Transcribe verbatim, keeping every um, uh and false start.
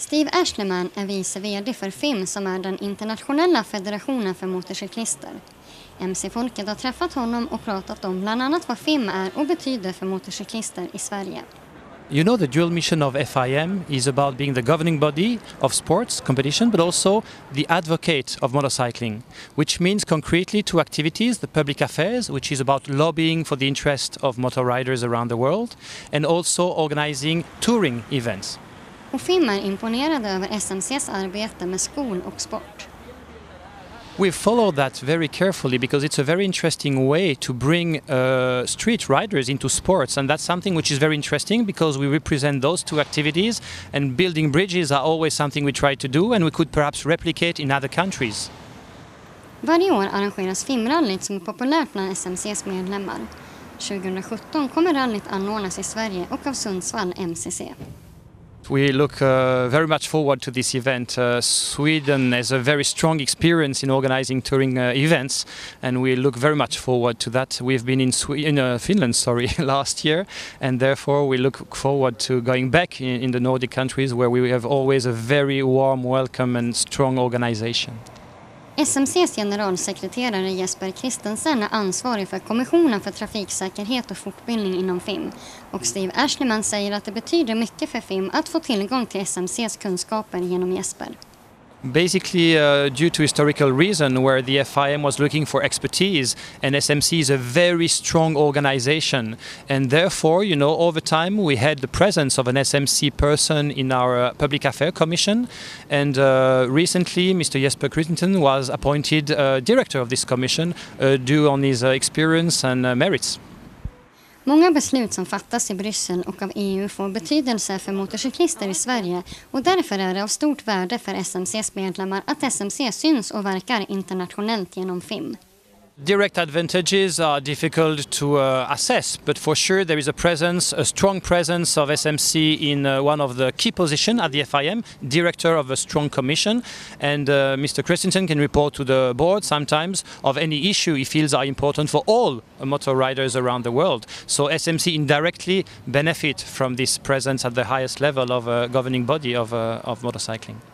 Steve Ashleman är vice vd för F I M, som är den internationella federationen för motorcyklister. M C-folket har träffat honom och pratat om bland annat vad F I M är och betyder för motorcyklister i Sverige. You know, the dual mission of F I M is about being the governing body of sports competition, but also the advocate of motorcycling, which means concretely two activities: the public affairs, which is about lobbying for the interest of motor riders around the world, and also organizing touring events. Och F I M är imponerade över S M C:s arbete med skol och sport. We followed that very carefully because it's a very interesting way to bring uh, street riders into sports, and that's something which is very interesting because we represent those two activities, and building bridges are always something we try to do, and we could perhaps replicate in other countries. Varje år arrangeras F I M-rallyt som är populärt bland S M C:s medlemmar. tjugohundrasjutton kommer rallyt anordnas i Sverige och av Sundsvall M C C. We look uh, very much forward to this event. Uh, Sweden has a very strong experience in organizing touring uh, events, and we look very much forward to that. We've been in, Swe in uh, Finland sorry, last year, and therefore we look forward to going back in, in the Nordic countries where we have always a very warm welcome and strong organization. S M C:s generalsekreterare Jesper Christensen är ansvarig för Kommissionen för trafiksäkerhet och fortbildning inom F I M. Och Steve Ashleman säger att det betyder mycket för F I M att få tillgång till S M C:s kunskaper genom Jesper. Basically, uh, due to historical reason where the F I M was looking for expertise, and S M C is a very strong organization, and therefore, you know, over time we had the presence of an S M C person in our uh, Public Affairs Commission, and uh, recently Mister Jesper Christensen was appointed uh, director of this commission uh, due on his uh, experience and uh, merits. Många beslut som fattas i Bryssel och av E U får betydelse för motorcyklister i Sverige, och därför är det av stort värde för S M C:s medlemmar att S M C syns och verkar internationellt genom F I M. Direct advantages are difficult to uh, assess, but for sure there is a presence, a strong presence of S M C in uh, one of the key positions at the F I M, director of a strong commission, and uh, Mister Christensen can report to the board sometimes of any issue he feels are important for all uh, motor riders around the world. So S M C indirectly benefit from this presence at the highest level of a governing body of, uh, of motorcycling.